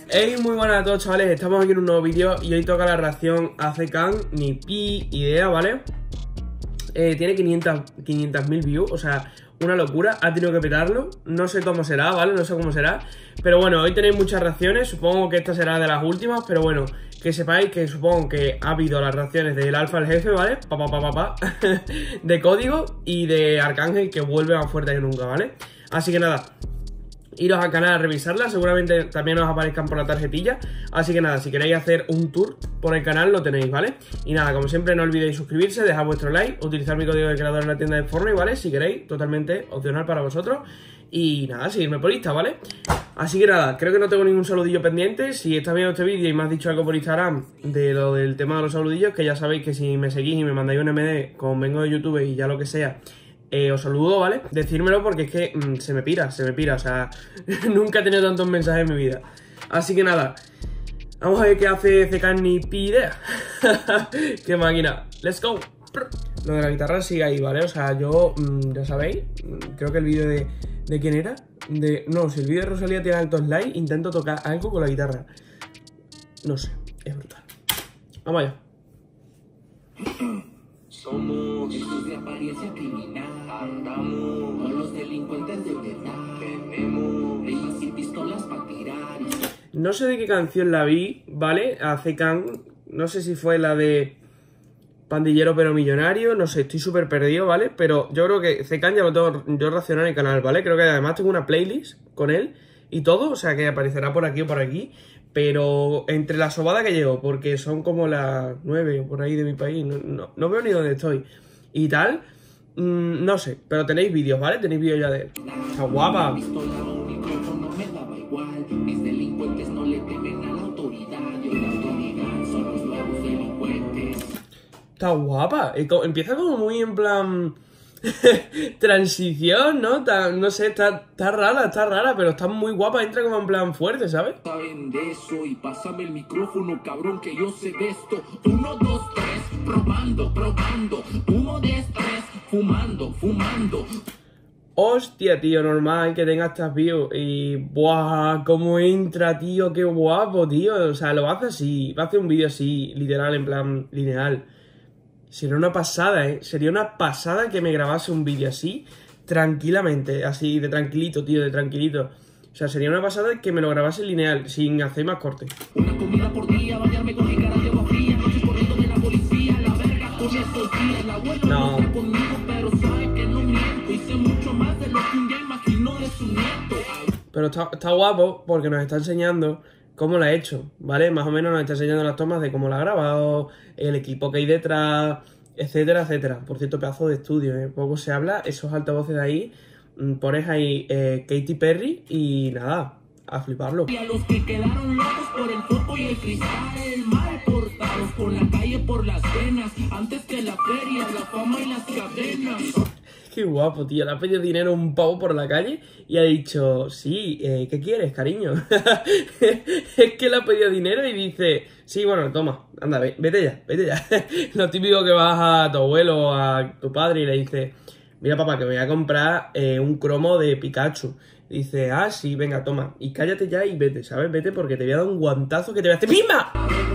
Hey, muy buenas a todos, chavales, estamos aquí en un nuevo vídeo y hoy toca la reacción a Zekan, ni pi idea, ¿vale? Tiene 500.000 views, o sea, una locura, ha tenido que petarlo, no sé cómo será, ¿vale? No sé cómo será, pero bueno, hoy tenéis muchas reacciones, supongo que esta será de las últimas, pero bueno, que sepáis que supongo que ha habido las reacciones del Alfa el Jefe, ¿vale? De Código y de Arcángel, que vuelve más fuerte que nunca, ¿vale? Así que nada, iros al canal a revisarla, seguramente también os aparezcan por la tarjetilla. Así que nada, si queréis hacer un tour por el canal lo tenéis, ¿vale? Y nada, como siempre no olvidéis suscribirse, dejar vuestro like, utilizar mi código de creador en la tienda de Fortnite, ¿vale? Si queréis, totalmente opcional para vosotros. Y nada, seguirme por Insta, ¿vale? Así que nada, creo que no tengo ningún saludillo pendiente. Si estás viendo este vídeo y me has dicho algo por Instagram de lo del tema de los saludillos, que ya sabéis que si me seguís y me mandáis un MD con vengo de YouTube y ya lo que sea, os saludo, ¿vale? Decírmelo porque es que se me pira, o sea, nunca he tenido tantos mensajes en mi vida. Así que nada, vamos a ver qué hace Zekan, ni pi idea. Qué máquina, let's go. Lo de la guitarra sigue ahí, ¿vale? O sea, yo, ya sabéis, creo que el vídeo ¿de quién era? No, si el vídeo de Rosalía tiene altos likes, intento tocar algo con la guitarra. No sé, es brutal. Vamos allá. Somos hijos de apariencia criminal, andamos con los delincuentes de verdad, tenemos rimas y pistolas para tirar. No sé de qué canción la vi, ¿vale? A Zekan, no sé si fue la de Pandillero pero Millonario, no sé, estoy súper perdido, ¿vale? Pero yo creo que Zekan ya lo tengo yo racionado en el canal, ¿vale? Creo que además tengo una playlist con él y todo, o sea que aparecerá por aquí o por aquí. Pero entre la sobada que llevo, porque son como las 9 o por ahí de mi país, no veo ni dónde estoy y tal, no sé, pero tenéis vídeos, ¿vale? Tenéis vídeos ya de él. Está guapa. Está guapa. Empieza como muy en plan transición, ¿no? No sé, está rara, pero está muy guapa, entra como en plan fuerte, ¿sabes? Saben de eso y pásame el micrófono, cabrón, que yo sé de esto. 1, 2, 3, probando. 1, 2, 3, fumando. Hostia, tío, normal que tenga estas views. Y buah, cómo entra, tío, qué guapo, tío. O sea, lo hace así, va a hacer un vídeo así, literal, en plan lineal. Sería una pasada, ¿eh? Sería una pasada que me grabase un vídeo así, tranquilamente, así, de tranquilito, tío, de tranquilito. O sea, sería una pasada que me lo grabase lineal, sin hacer más corte. Una comida por día, bañarme con mi cara de agua fría, noches corriendo de la policía, la verga con estos días, la abuela no está conmigo, pero sabe que no miento, hice mucho más de lo que un día imaginó de su nieto. Pero está guapo porque nos está enseñando cómo la ha hecho, ¿vale? Más o menos nos está enseñando las tomas de cómo la ha grabado, el equipo que hay detrás, etcétera, etcétera. Por cierto, pedazo de estudio, ¿eh? Poco se habla, esos altavoces de ahí, pones ahí Katy Perry y nada, a fliparlo. Y a los que quedaron locos por el foco y el cristal, mal portados por la calle, por las venas, antes que la feria, la fama y las cadenas. Qué guapo, tío. Le ha pedido dinero a un pavo por la calle y ha dicho, sí, ¿qué quieres, cariño? Es que le ha pedido dinero y dice, sí, bueno, toma, anda, vete ya. Lo típico que vas a tu abuelo o a tu padre y le dice, mira, papá, que me voy a comprar un cromo de Pikachu. Y dice, ah, sí, venga, toma. Y cállate ya y vete, ¿sabes? Vete porque te voy a dar un guantazo que te voy a hacer ¡misma!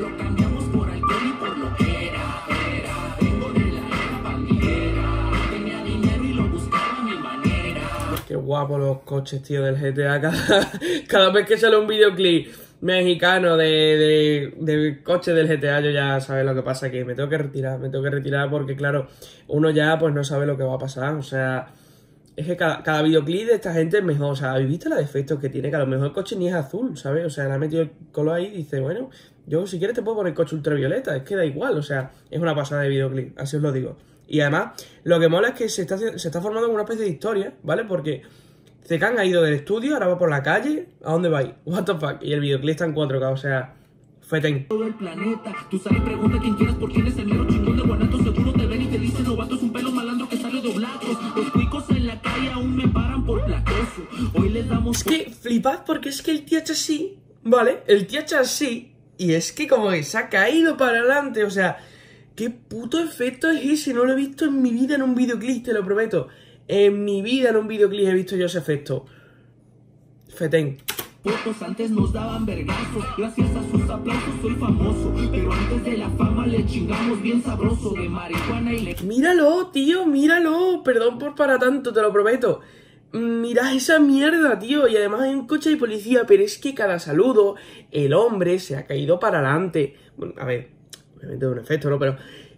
Qué guapo los coches, tío, del GTA. Cada vez que sale un videoclip mexicano de coches del GTA, yo ya sabes lo que pasa, que me tengo que retirar porque, claro, uno ya pues no sabe lo que va a pasar. O sea, es que cada videoclip de esta gente es mejor. O sea, ¿habéis visto los defectos que tiene? Que a lo mejor el coche ni es azul, ¿sabes? O sea, le ha metido el color ahí y dice, bueno, yo si quieres te puedo poner coche ultravioleta, es que da igual. O sea, es una pasada de videoclip, así os lo digo. Y además, lo que mola es que se está formando una especie de historia, ¿vale? Porque Zekan ha ido del estudio, ahora va por la calle. ¿A dónde va? What the fuck? Y el videoclip está en 4K, o sea, feten. Todo el planeta, tú sales y pregunta quién quieres por quién es el mero chingón de Guanatos. Seguro te ven y te dicen novato, es un pelo malandro que sale doblado. Los cuicos en la calle aún me paran por placoso. Hoy les damos... Es que flipad porque es que el tío ha hecho así, ¿vale? El tío ha hecho así y es que como que se ha caído para adelante, o sea... ¿Qué puto efecto es ese? No lo he visto en mi vida en un videoclip, te lo prometo. En mi vida en un videoclip he visto yo ese efecto. Fetén. fotos antes nos daban vergazos, gracias a sus aplausos soy famoso, pero antes de la fama le chingamos bien sabroso de marihuana y le... Míralo, tío, míralo. Perdón por para tanto, te lo prometo. Mirad esa mierda, tío. Y además hay un coche de policía, pero es que cada saludo, el hombre se ha caído para adelante. Bueno, a ver, obviamente es un efecto, ¿no? Pero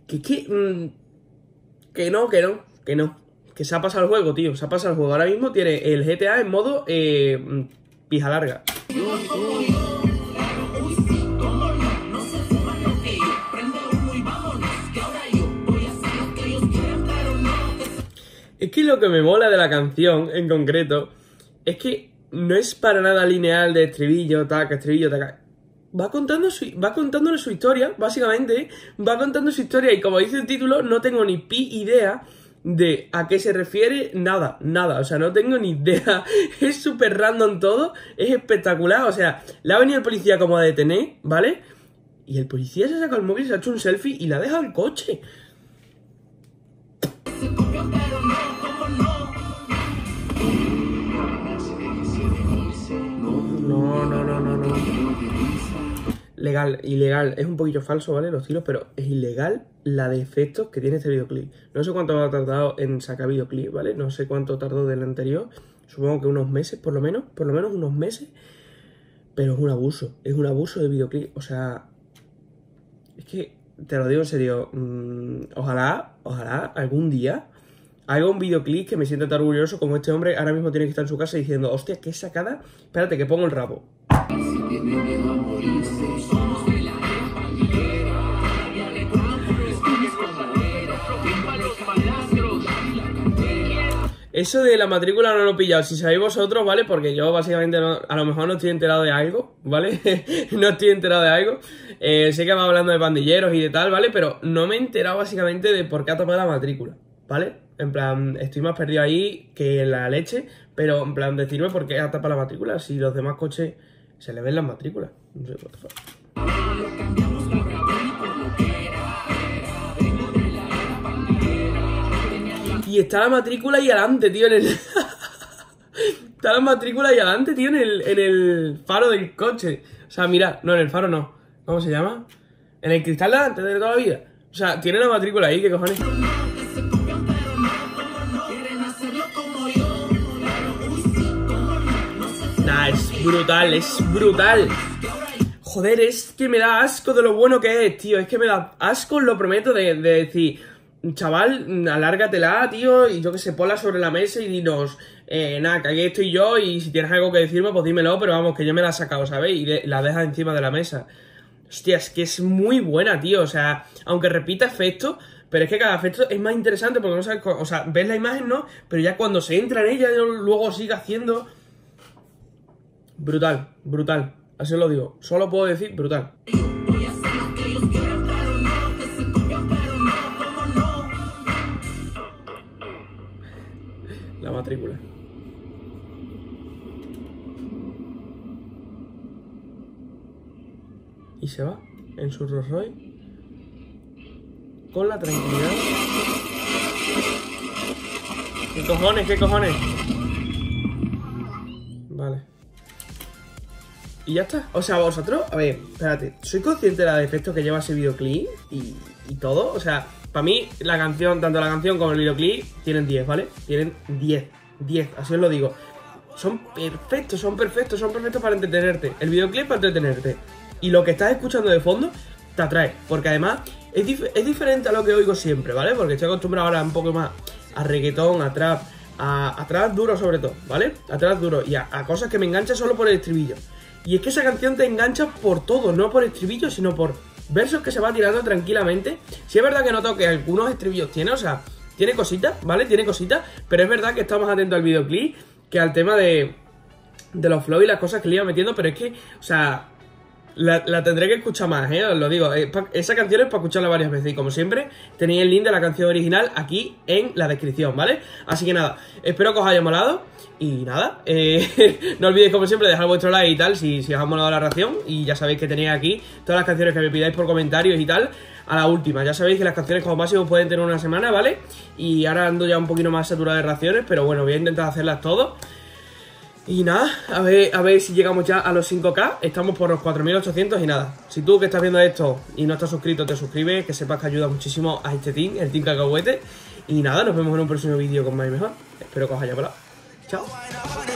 que no. Que se ha pasado el juego, tío. Se ha pasado el juego. Ahora mismo tiene el GTA en modo pija larga. Es que lo que me mola de la canción, en concreto, es que no es para nada lineal de estribillo, taca, estribillo, taca. Va contándole su historia, básicamente, va contando su historia y como dice el título, no tengo ni idea de a qué se refiere, nada, o sea, no tengo ni idea, es súper random todo, es espectacular, o sea, le ha venido el policía como a detener, ¿vale? Y el policía se ha sacado el móvil, se ha hecho un selfie y le ha dejado el coche. No. Legal, ilegal, es un poquito falso, ¿vale? Los tiros, pero es ilegal la de efectos que tiene este videoclip. No sé cuánto ha tardado en sacar videoclip, ¿vale? No sé cuánto tardó del anterior. Supongo que unos meses, por lo menos unos meses. Pero es un abuso de videoclip. O sea, es que, te lo digo en serio, ojalá algún día haga un videoclip que me sienta tan orgulloso como este hombre ahora mismo tiene que estar en su casa diciendo, hostia, qué sacada. Espérate, que pongo el rabo. Eso de la matrícula no lo he pillado, si sabéis vosotros, ¿vale? Porque yo básicamente no, a lo mejor no estoy enterado de algo, ¿vale? No estoy enterado de algo. Sé que va hablando de pandilleros y de tal, ¿vale? Pero no me he enterado básicamente de por qué ha tapado la matrícula, ¿vale? En plan, estoy más perdido ahí que en la leche, pero en plan, decirme por qué ha tapado la matrícula si los demás coches se le ven las matrículas. No sé, what the fuck. Y está la matrícula ahí adelante, tío, en el... Está la matrícula ahí adelante, tío, en el faro del coche. O sea, mira, no, en el faro no. ¿Cómo se llama? En el cristal de delante de toda la vida. O sea, tiene la matrícula ahí, ¿qué cojones? Nah, es brutal. Joder, es que me da asco de lo bueno que es, tío. Es que me da asco, lo prometo, de decir... Chaval, alárgatela, tío, y yo que sé, ponla sobre la mesa y dinos, nada, que aquí estoy yo y si tienes algo que decirme, pues dímelo, pero vamos, que yo me la he sacado, ¿sabes? Y la dejas encima de la mesa. Hostia, es que es muy buena, tío, o sea, aunque repita efectos, pero es que cada efecto es más interesante porque no sabes, o sea, ves la imagen, ¿no? Pero ya cuando se entra en ella, luego sigue haciendo... Brutal, así os lo digo, solo puedo decir brutal. La matrícula. Y se va en su Rolls Royce con la tranquilidad. ¿Qué cojones? Vale. Y ya está. O sea, vosotros, a ver, espérate, ¿soy consciente de la defectos que lleva ese videoclip y todo? O sea, para mí, la canción, tanto la canción como el videoclip, tienen 10, ¿vale? Tienen 10, así os lo digo. Son perfectos para entretenerte. El videoclip para entretenerte. Y lo que estás escuchando de fondo, te atrae. Porque además, es diferente a lo que oigo siempre, ¿vale? Porque estoy acostumbrado ahora un poco más a reggaetón, a trap, a trap duro sobre todo, ¿vale? A trap duro y a cosas que me enganchan solo por el estribillo. Y es que esa canción te engancha por todo, no por estribillo, sino por versos que se va tirando tranquilamente. Sí es verdad que noto que algunos estribillos tiene, o sea, tiene cositas, ¿vale? Tiene cositas, pero es verdad que está más atento al videoclip que al tema de los flows y las cosas que le iba metiendo, pero es que, o sea, la tendré que escuchar más, os lo digo. Esa canción es para escucharla varias veces y como siempre, tenéis el link de la canción original aquí en la descripción, ¿vale? Así que nada, espero que os haya molado. Y nada, no olvidéis como siempre dejar vuestro like y tal si os ha molado la reacción. Y ya sabéis que tenéis aquí todas las canciones que me pidáis por comentarios y tal. A la última, ya sabéis que las canciones como máximo pueden tener una semana, ¿vale? Y ahora ando ya un poquito más saturado de reacciones, pero bueno, voy a intentar hacerlas todas. Y nada, a ver si llegamos ya a los 5K. Estamos por los 4.800 y nada. Si tú que estás viendo esto y no estás suscrito, te suscribes, que sepas que ayuda muchísimo a este team, el Team Cacahuete. Y nada, nos vemos en un próximo vídeo con más y mejor. Espero que os haya molado. Chao.